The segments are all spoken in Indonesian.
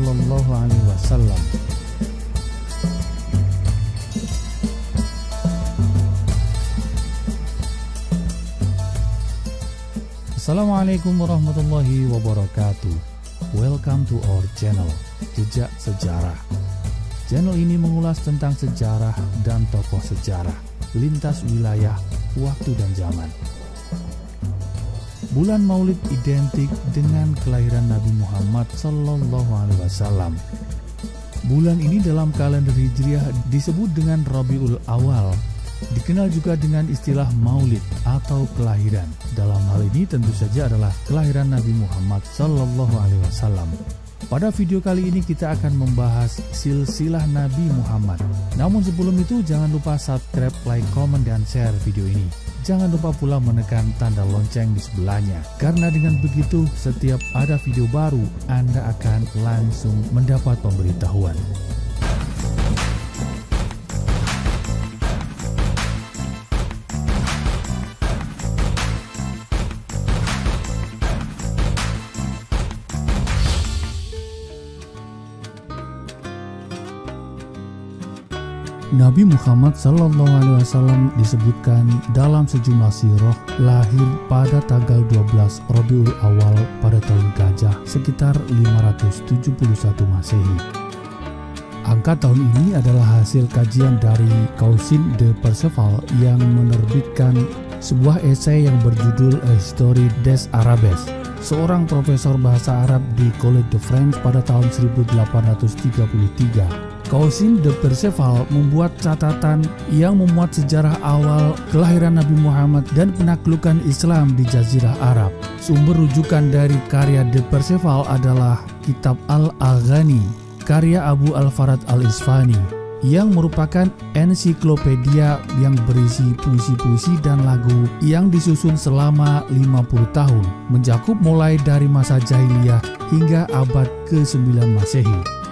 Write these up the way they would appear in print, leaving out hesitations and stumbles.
Sallallahu Alaihi Wasallam. Assalamualaikum warahmatullahi wabarakatuh. Welcome to our channel, Jejak Sejarah. Channel ini mengulas tentang sejarah dan tokoh sejarah, lintas wilayah, waktu dan zaman. Bulan Maulid identik dengan kelahiran Nabi Muhammad Sallallahu Alaihi Wasallam. Bulan ini dalam kalender Hijriah disebut dengan Rabiul Awal. Dikenal juga dengan istilah Maulid atau kelahiran. Dalam hal ini tentu saja adalah kelahiran Nabi Muhammad Sallallahu Alaihi Wasallam. Pada video kali ini kita akan membahas silsilah Nabi Muhammad. Namun sebelum itu jangan lupa subscribe, like, komen, dan share video ini. Jangan lupa pula menekan tanda lonceng di sebelahnya. Karena dengan begitu setiap ada video baru Anda akan langsung mendapat pemberitahuan. Nabi Muhammad Sallallahu Alaihi Wasallam disebutkan dalam sejumlah sirah lahir pada tanggal 12 Rabiul Awal pada tahun Gajah sekitar 571 Masehi. Angka tahun ini adalah hasil kajian dari Cousin de Perceval yang menerbitkan sebuah esai yang berjudul A History des Arabes, seorang profesor bahasa Arab di Collège de France pada tahun 1833. Cousin de Perceval membuat catatan yang memuat sejarah awal kelahiran Nabi Muhammad dan penaklukan Islam di Jazirah Arab. Sumber rujukan dari karya de Perceval adalah Kitab Al-Aghani, karya Abu Al-Farad Al-Isfani, yang merupakan ensiklopedia yang berisi puisi-puisi dan lagu yang disusun selama 50 tahun, mencakup mulai dari masa jahiliyah hingga abad ke-9 Masehi.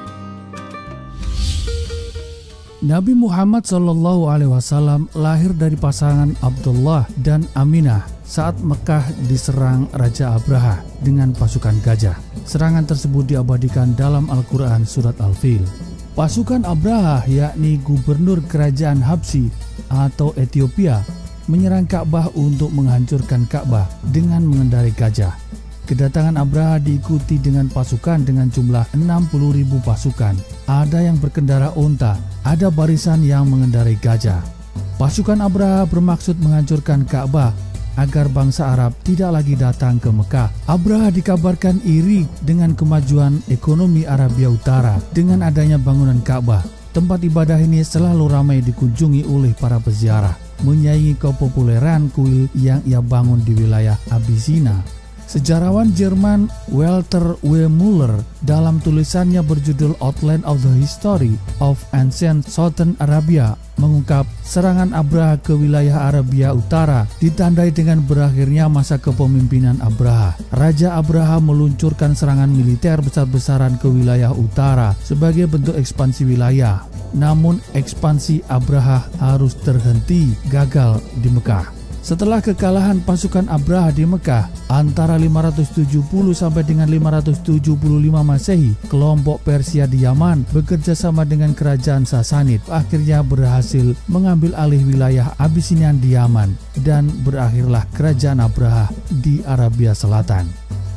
Nabi Muhammad Sallallahu Alaihi Wasallam lahir dari pasangan Abdullah dan Aminah saat Mekah diserang Raja Abraha dengan pasukan gajah. Serangan tersebut diabadikan dalam Al-Quran Surat Al-Fil. Pasukan Abraha, yakni gubernur kerajaan Habsyi atau Ethiopia, menyerang Ka'bah untuk menghancurkan Ka'bah dengan mengendarai gajah. Kedatangan Abraha diikuti dengan pasukan dengan jumlah 60.000 pasukan. Ada yang berkendara unta, ada barisan yang mengendarai gajah. Pasukan Abraha bermaksud menghancurkan Ka'bah agar bangsa Arab tidak lagi datang ke Mekah. Abraha dikabarkan iri dengan kemajuan ekonomi Arabia Utara dengan adanya bangunan Ka'bah. Tempat ibadah ini selalu ramai dikunjungi oleh para peziarah, menyaingi kepopuleran kuil yang ia bangun di wilayah Abyssinia. Sejarawan Jerman Walter W. Müller dalam tulisannya berjudul Outline of the History of Ancient Southern Arabia mengungkap serangan Abraha ke wilayah Arabia Utara ditandai dengan berakhirnya masa kepemimpinan Abraha. Raja Abraha meluncurkan serangan militer besar-besaran ke wilayah utara sebagai bentuk ekspansi wilayah. Namun ekspansi Abraha harus terhenti gagal di Mekah. Setelah kekalahan pasukan Abraha di Mekah antara 570 sampai dengan 575 Masehi, kelompok Persia di Yaman bekerja sama dengan kerajaan Sasanid akhirnya berhasil mengambil alih wilayah Abyssinia di Yaman dan berakhirlah kerajaan Abraha di Arabia Selatan.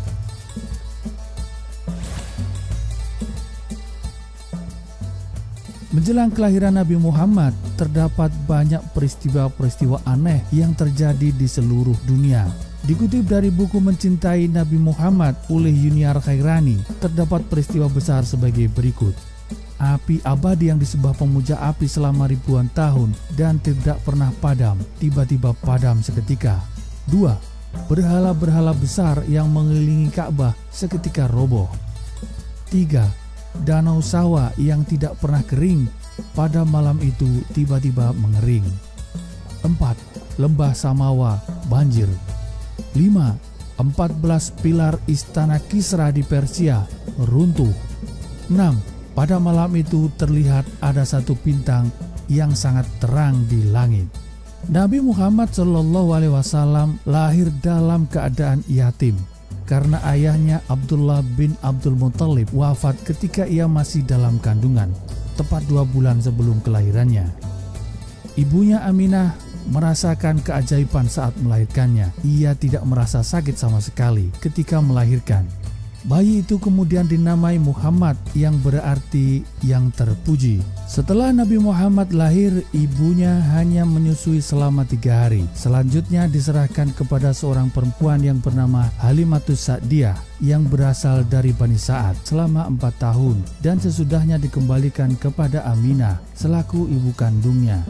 Menjelang kelahiran Nabi Muhammad, terdapat banyak peristiwa-peristiwa aneh yang terjadi di seluruh dunia. Dikutip dari buku Mencintai Nabi Muhammad oleh Yuniar Khairani, terdapat peristiwa besar sebagai berikut. Api abadi yang disembah pemuja api selama ribuan tahun dan tidak pernah padam, tiba-tiba padam seketika. 2. Berhala-berhala besar yang mengelilingi Ka'bah seketika roboh. 3. Danau Sawa yang tidak pernah kering pada malam itu tiba-tiba mengering. 4. Lembah Samawa banjir. 5. 14 pilar istana Kisra di Persia runtuh. 6. Pada malam itu terlihat ada satu bintang yang sangat terang di langit. Nabi Muhammad Shallallahu Alaihi Wasallam lahir dalam keadaan yatim. karena ayahnya Abdullah bin Abdul Muthalib wafat ketika ia masih dalam kandungan, tepat 2 bulan sebelum kelahirannya. Ibunya Aminah merasakan keajaiban saat melahirkannya. Ia tidak merasa sakit sama sekali ketika melahirkan. Bayi itu kemudian dinamai Muhammad, yang berarti yang terpuji. Setelah Nabi Muhammad lahir, ibunya hanya menyusui selama 3 hari. Selanjutnya diserahkan kepada seorang perempuan yang bernama Halimatus Sa'diyah yang berasal dari Bani Sa'ad selama 4 tahun, dan sesudahnya dikembalikan kepada Aminah selaku ibu kandungnya.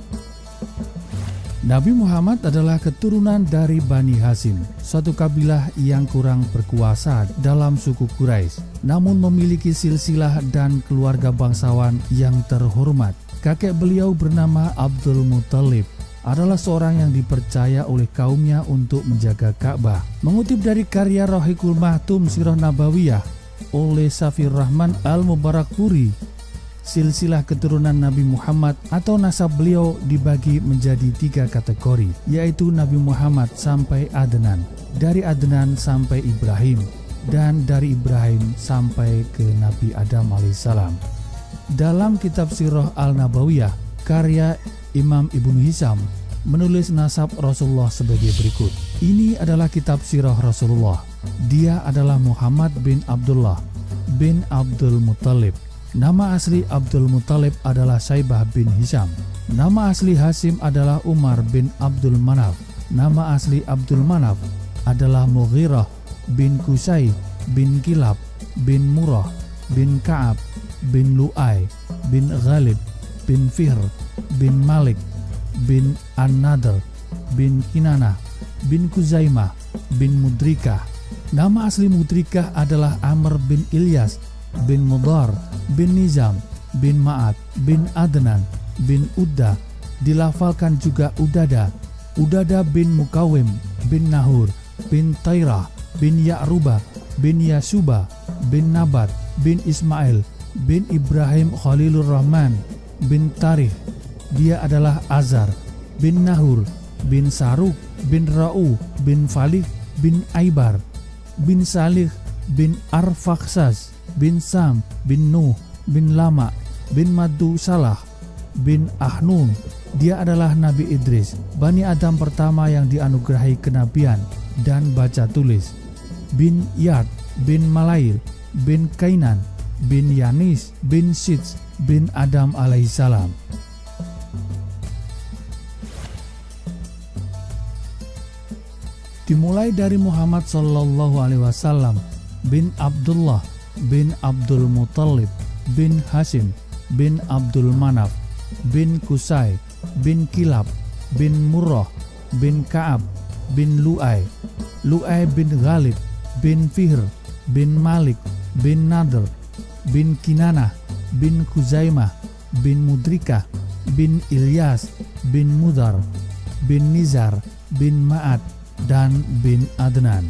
Nabi Muhammad adalah keturunan dari Bani Hashim, suatu kabilah yang kurang berkuasa dalam suku Quraisy, namun memiliki silsilah dan keluarga bangsawan yang terhormat. Kakek beliau bernama Abdul Muthalib adalah seorang yang dipercaya oleh kaumnya untuk menjaga Ka'bah. Mengutip dari karya Rahiqul Mahtum Sirah Nabawiyah oleh Safir Rahman Al-Mubarakpuri, silsilah keturunan Nabi Muhammad atau nasab beliau dibagi menjadi 3 kategori, yaitu Nabi Muhammad sampai Adnan, dari Adnan sampai Ibrahim, dan dari Ibrahim sampai ke Nabi Adam alaihissalam. Dalam kitab Sirah Al-Nabawiyah, karya Imam Ibnu Hisham menulis nasab Rasulullah sebagai berikut. Ini adalah kitab Sirah Rasulullah. Dia adalah Muhammad bin Abdullah bin Abdul Muthalib. Nama asli Abdul Muthalib adalah Saibah bin Hisham. Nama asli Hashim adalah Umar bin Abdul Manaf. Nama asli Abdul Manaf adalah Mughirah bin Qusay bin Kilab bin Murrah bin Ka'ab bin Lu'ay bin Ghalib bin Fihr bin Malik bin An-Nadr bin Kinanah bin Kuzaimah bin Mudrikah. Nama asli Mudrikah adalah Amr bin Ilyas bin Mudar bin Nizam bin Ma'ad bin Adnan bin Udda, dilafalkan juga Udada. Udada bin Mukawim bin Nahur bin Tairah bin Ya'ruba bin Yasuba bin Nabat bin Ismail bin Ibrahim Khalilur Rahman bin Tarikh. Dia adalah Azar bin Nahur bin Saruk bin Ra'u bin Falih bin Aibar bin Salih bin Arfaksas bin Sam bin Nuh bin Lama bin Madu Salah bin Ahnun. Dia adalah Nabi Idris, Bani Adam pertama yang dianugerahi kenabian dan baca tulis, bin Yad bin Malail bin Kainan bin Yanis bin Sits bin Adam alaihissalam. Dimulai dari Muhammad sallallahu alaihi wasallam bin Abdullah bin Abdul Muthalib bin Hashim bin Abdul Manaf bin Qusay bin Kilab bin Murrah bin Ka'ab bin Lu'ay, Lu'ay bin Ghalib bin Fihr bin Malik bin Nadr bin Kinanah bin Kuzaimah bin Mudrikah bin Ilyas bin Mudar bin Nizar bin Ma'ad dan bin Adnan.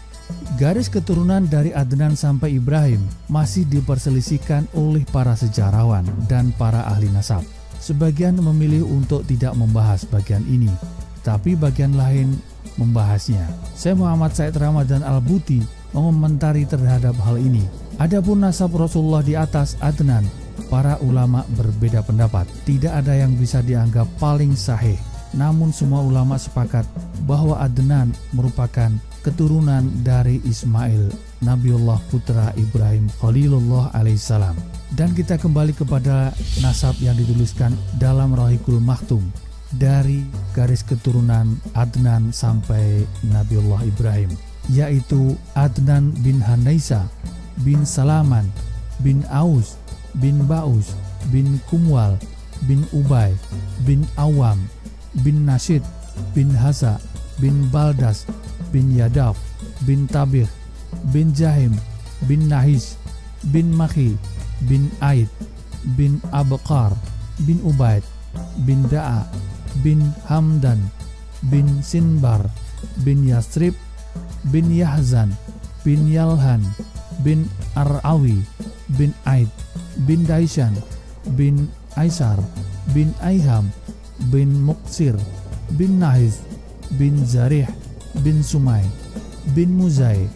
Garis keturunan dari Adnan sampai Ibrahim masih diperselisihkan oleh para sejarawan dan para ahli nasab. Sebagian memilih untuk tidak membahas bagian ini, tapi bagian lain membahasnya. Saya Muhammad Said Ramadan Al-Buti mengomentari terhadap hal ini. Adapun nasab Rasulullah di atas Adnan, para ulama berbeda pendapat. Tidak ada yang bisa dianggap paling sahih. Namun semua ulama sepakat bahwa Adnan merupakan keturunan dari Ismail, Nabiullah putra Ibrahim Khalilullah alaihissalam. Dan kita kembali kepada nasab yang dituliskan dalam Rahiqul Mahtum dari garis keturunan Adnan sampai Nabiullah Ibrahim, yaitu Adnan bin Hanaisa bin Salaman bin Aus bin Baus bin Kumwal bin Ubay bin Awam bin Nasid bin Hasa bin Baldas bin Yadaf bin Tabih bin Jahim bin Nahis bin Makhi bin Aid bin Abqar bin Ubaid bin Da'a bin Hamdan bin Sinbar bin Yasrib bin Yahzan bin Yalhan bin Arawi bin Aid bin Daishan bin Aisar bin Aiham bin Muqsir bin Nahiz bin Zarih bin Sumai bin Muzai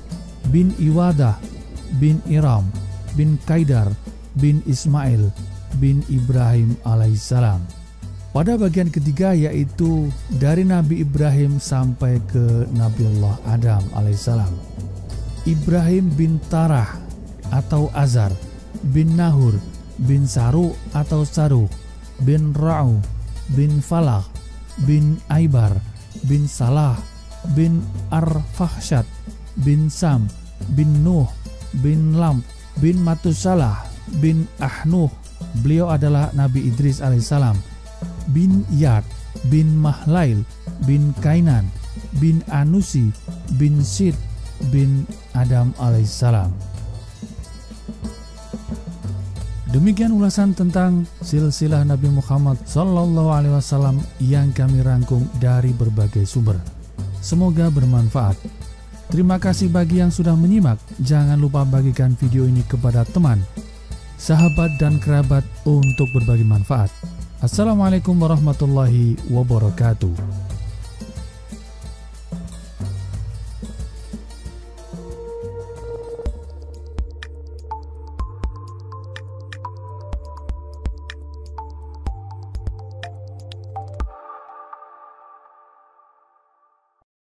bin Iwadah, bin Iram, bin Kaidar, bin Ismail, bin Ibrahim alaihissalam. Pada bagian ketiga yaitu dari Nabi Ibrahim sampai ke Nabiullah Adam alaihissalam. Ibrahim bin Tarah atau Azar, bin Nahur, bin Saru atau Saruh, bin Ra'u, bin Falah, bin Aibar, bin Salah, bin Arfahsyad, bin Sam, bin Nuh, bin Lam, bin Matusalah, bin Ahnuh, beliau adalah Nabi Idris alaihissalam, bin Yad, bin Mahlail, bin Kainan, bin Anusi, bin Sid, bin Adam alaihissalam. Demikian ulasan tentang silsilah Nabi Muhammad SAW yang kami rangkum dari berbagai sumber. Semoga bermanfaat. Terima kasih bagi yang sudah menyimak. Jangan lupa bagikan video ini kepada teman, sahabat, dan kerabat untuk berbagi manfaat. Assalamualaikum warahmatullahi wabarakatuh.